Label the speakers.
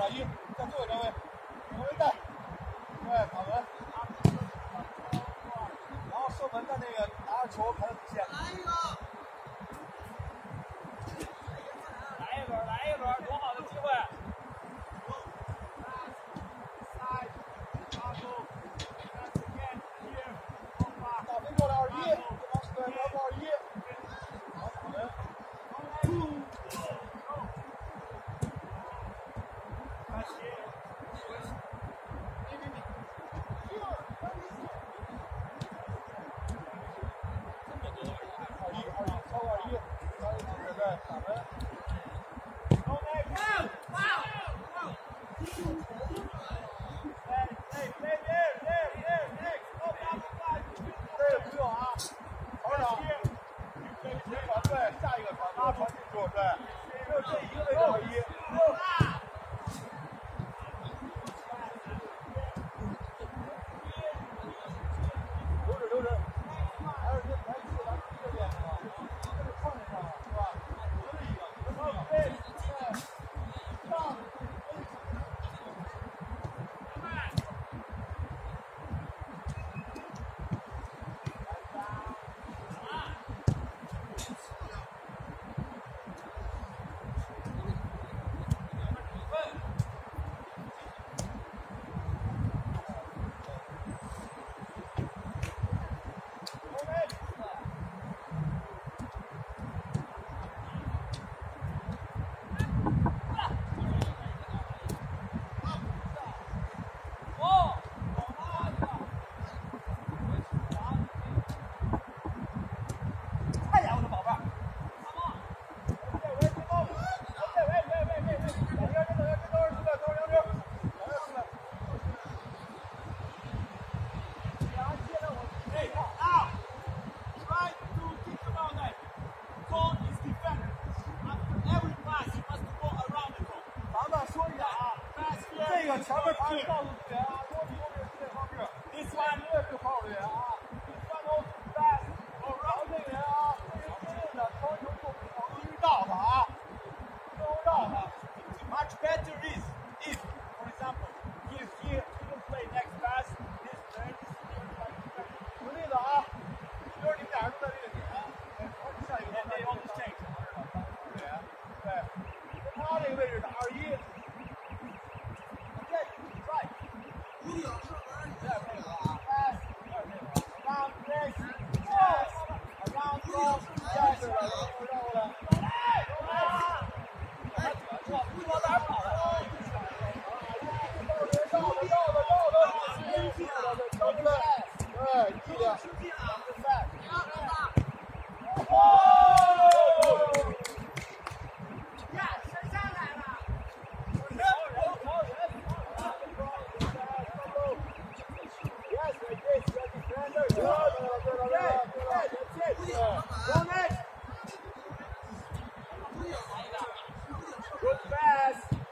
Speaker 1: 打1，在最后张伟，张伟带，对，打门，然后射门的那个拿着球排到底线。
Speaker 2: 来一轮，多好的机会！
Speaker 1: 打分过来21，对方是对方21。好，打门。下一个传，他传进去，对，只有这一个位置而已。留着，还有这还是咱们这边是吧？这是创建上了，是吧？留着一个，对，上。这个前面他告诉队员啊，多提供这个训练方式。This one 这是好队员啊。This one goes fast。然后这个人啊，非常坚定的传球做不好，一绕他啊，最后绕他。Much better is if, for example, if he can play next pass, this man is举例子啊，就是你们俩人都在这个点，下一个they always change，队员，对，他这个位置打21。Good pass.